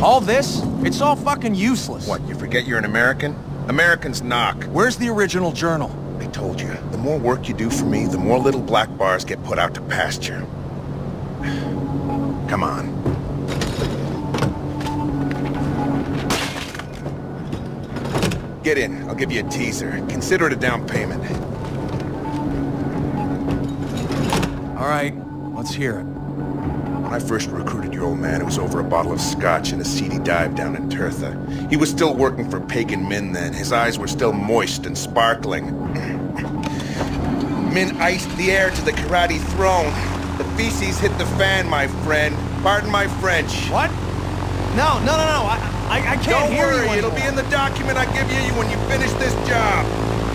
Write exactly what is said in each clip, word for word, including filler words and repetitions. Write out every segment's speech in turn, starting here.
All this? It's all fucking useless. What, you forget you're an American? Americans knock. Where's the original journal? I told you, the more work you do for me, the more little black bars get put out to pasture. Come on. Get in. I'll give you a teaser. Consider it a down payment. All right, let's hear it. When I first recruited your old man, it was over a bottle of scotch and a seedy dive down in Tertha. He was still working for Pagan Min then. His eyes were still moist and sparkling. Min iced the heir to the karate throne. The feces hit the fan, my friend. Pardon my French. What? No, no, no, no. I, I, I can't Don't hear worry, you it'll be in the document I give you when you finish this job.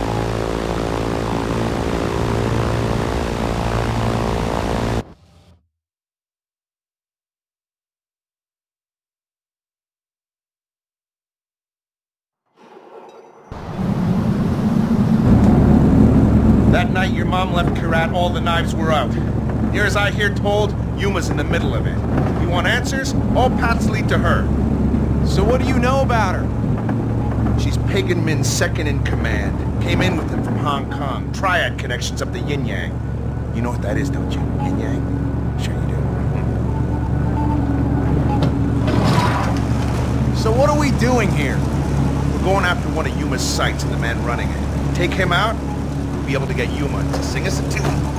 That night your mom left Kyrat, all the knives were out. Here as I hear told, Yuma's in the middle of it. You want answers? All paths lead to her. So what do you know about her? She's Pagan Min's second in command. Came in with him from Hong Kong. Triad connections up the yin-yang. You know what that is, don't you? Yin-yang? Sure you do. So what are we doing here? We're going after one of Yuma's sites and the man running it. Take him out, we'll be able to get Yuma to sing us a tune.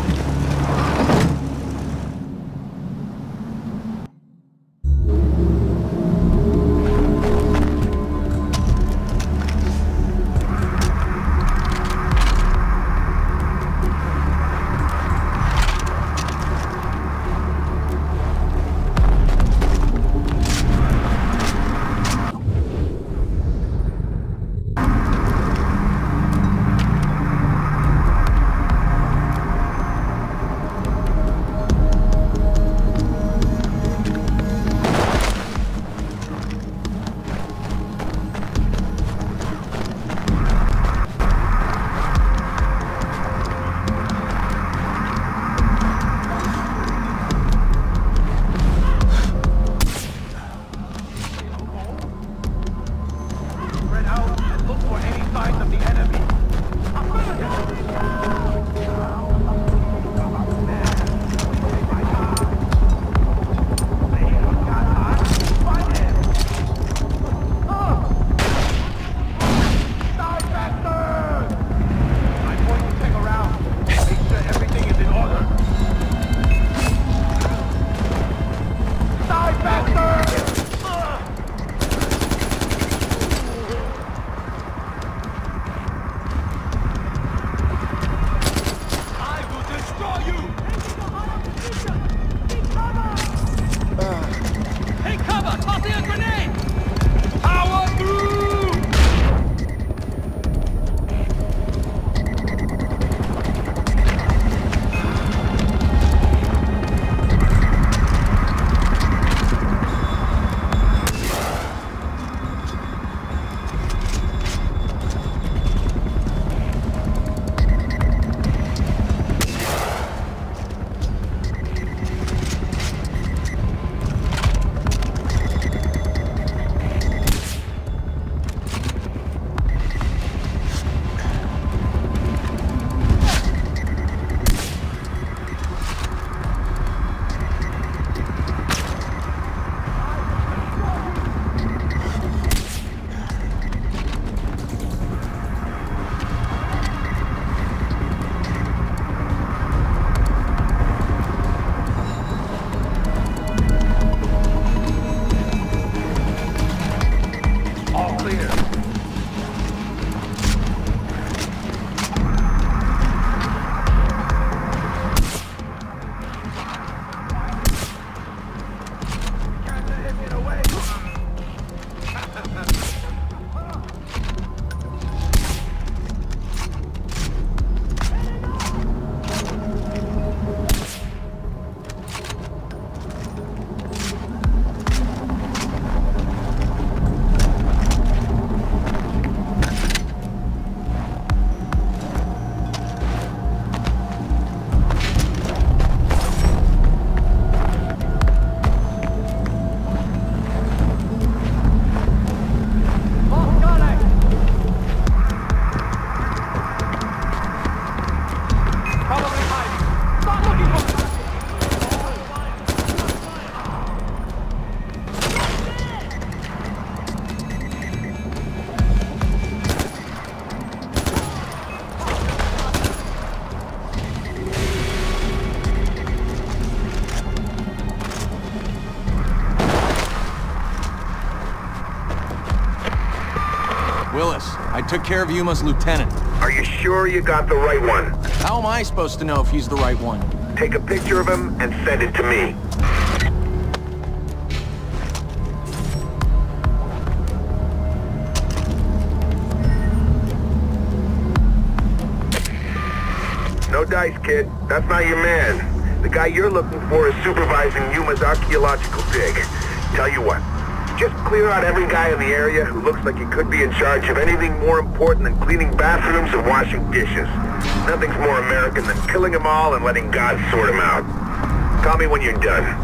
took care of Yuma's lieutenant. Are you sure you got the right one? How am I supposed to know if he's the right one? Take a picture of him and send it to me. No dice, kid. That's not your man. The guy you're looking for is supervising Yuma's archaeological dig. Tell you what, just clear out every guy in the area who looks like he could be in charge of anything more important than cleaning bathrooms and washing dishes. Nothing's more American than killing them all and letting God sort them out. Call me when you're done.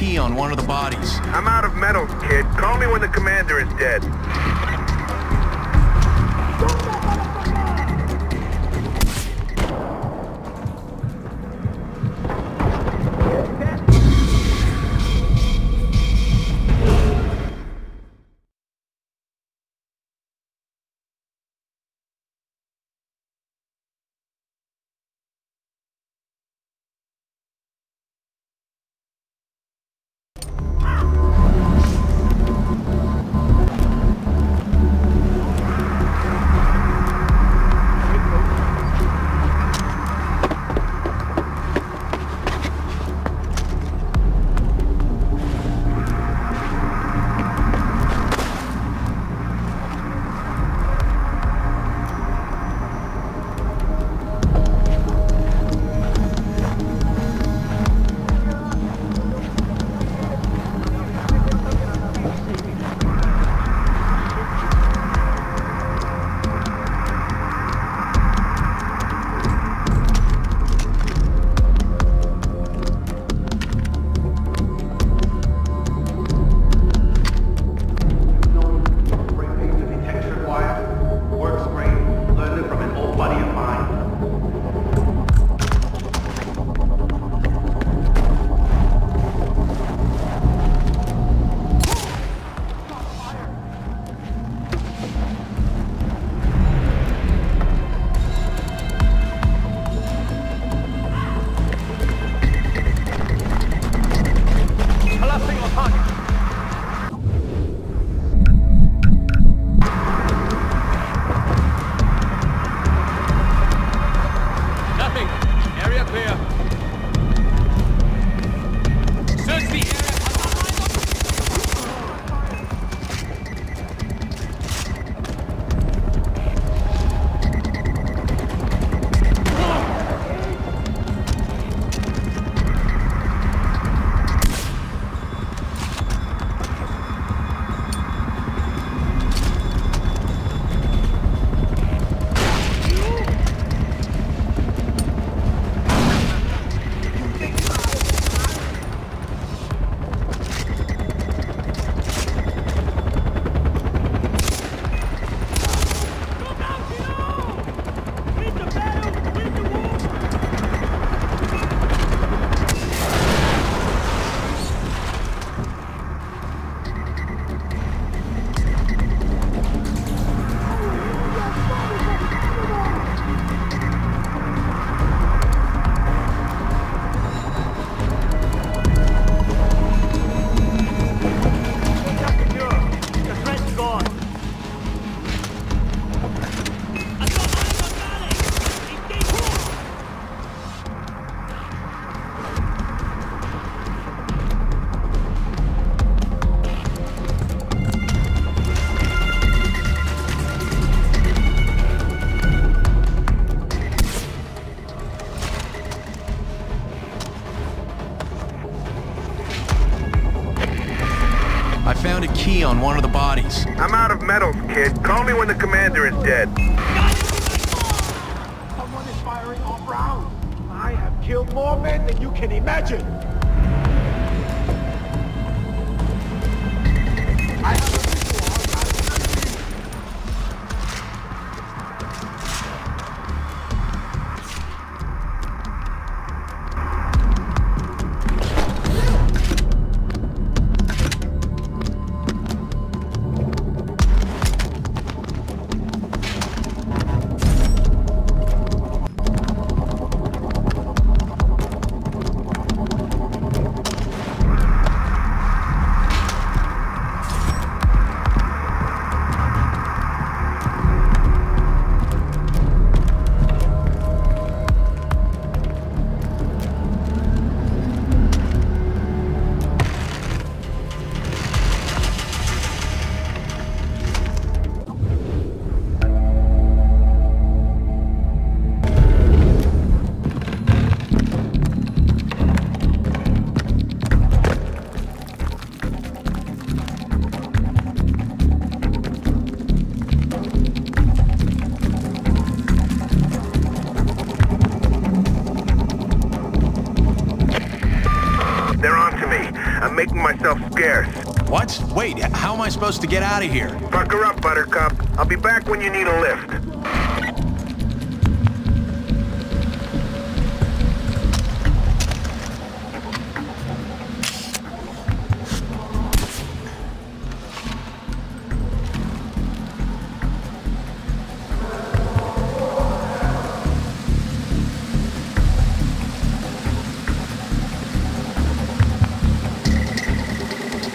key on one of the bodies. I'm out of metals, kid. Call me when the commander is dead. I found a key on one of the bodies. I'm out of metals, kid. Call me when the commander is dead. Someone is firing off rounds. I have killed more men than you can imagine. I have a making myself scarce. What? Wait, how am I supposed to get out of here? Fuck her up, Buttercup. I'll be back when you need a lift.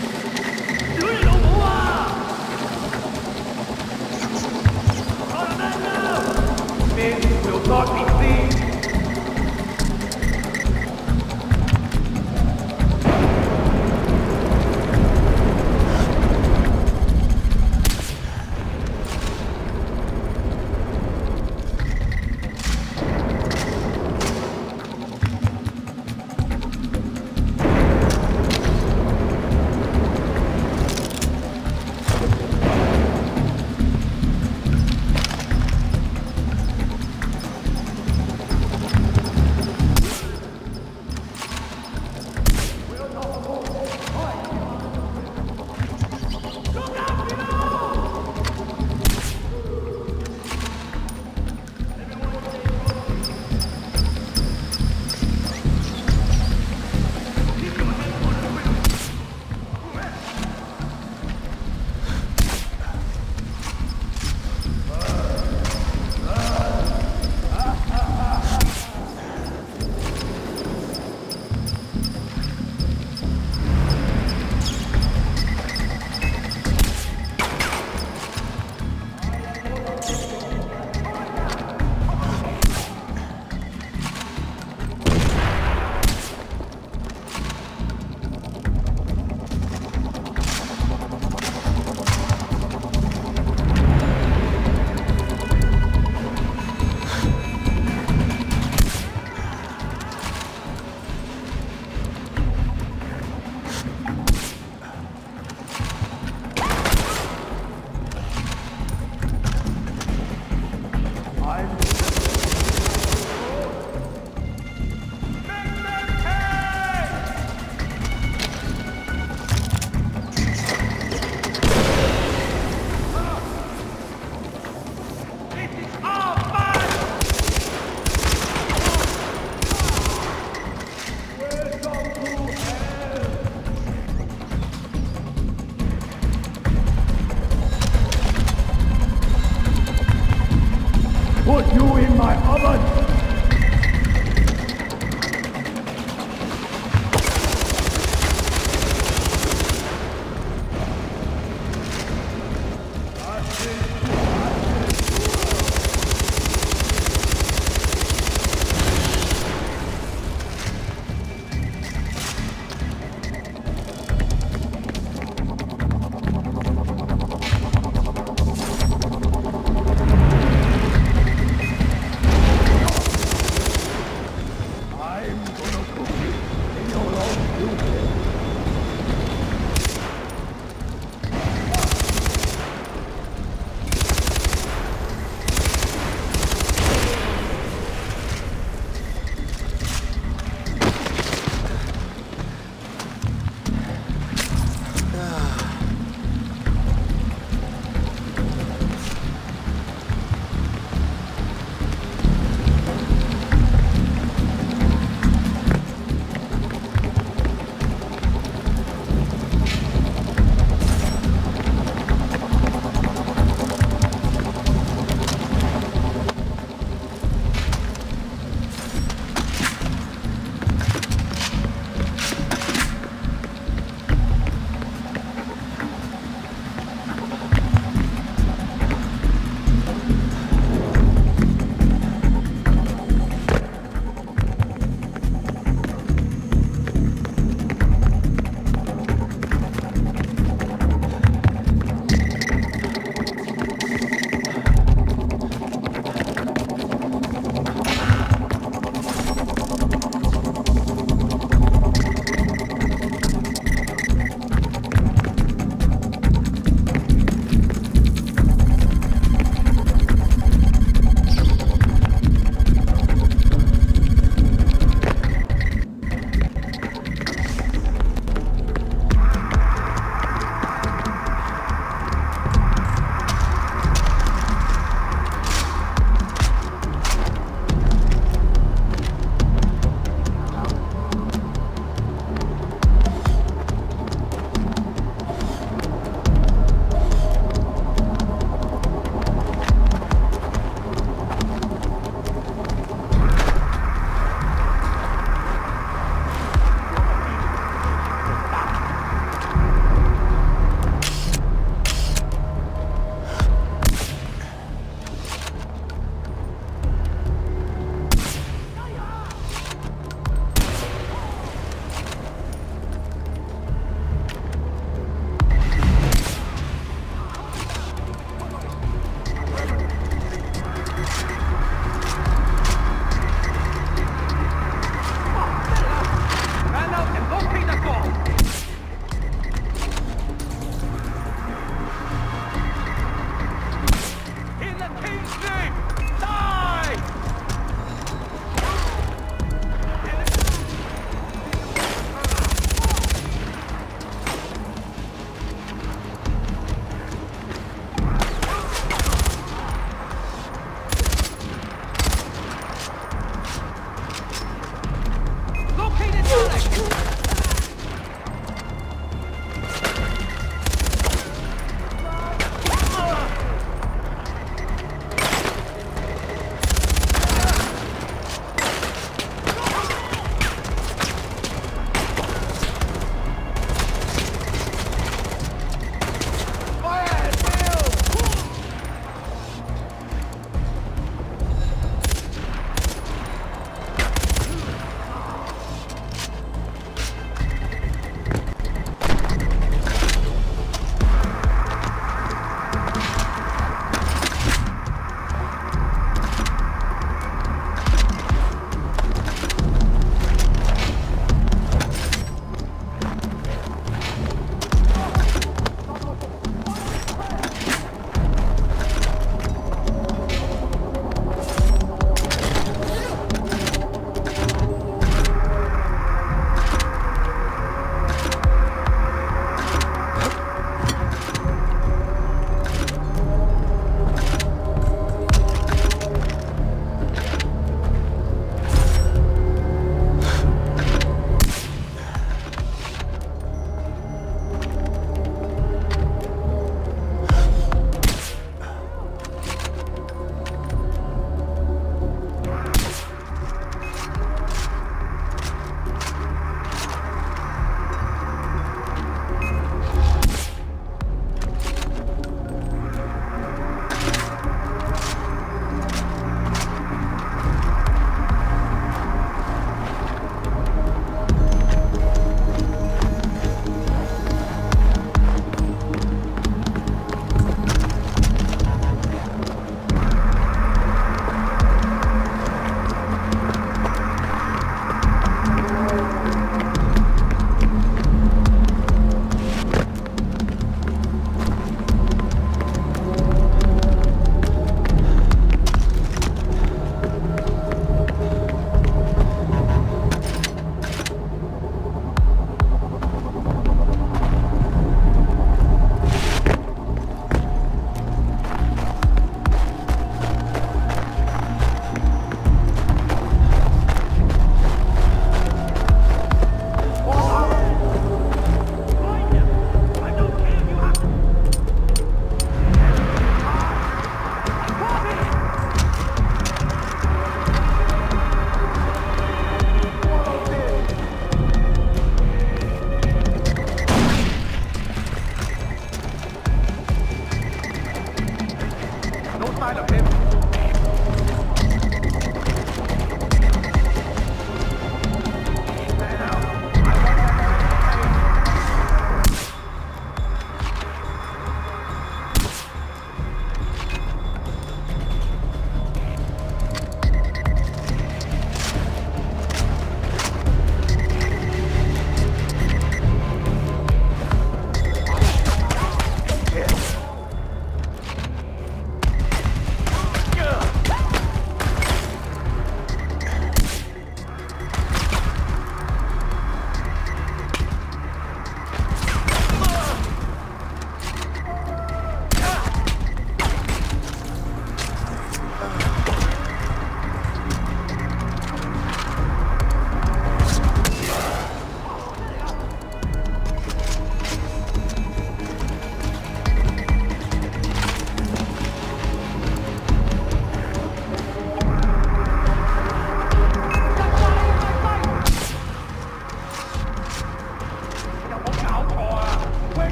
Automatic!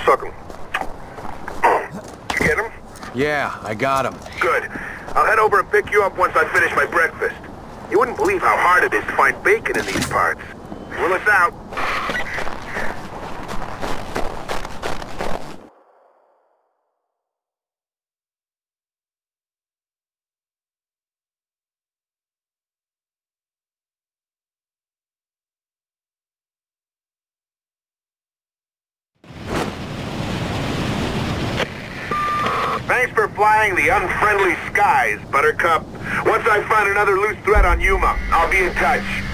Suck him. You get him? Yeah, I got him. Good. I'll head over and pick you up once I finish my breakfast. You wouldn't believe how hard it is to find bacon in these parts. Willis out. Thanks for flying the unfriendly skies, Buttercup. Once I find another loose thread on Yuma, I'll be in touch.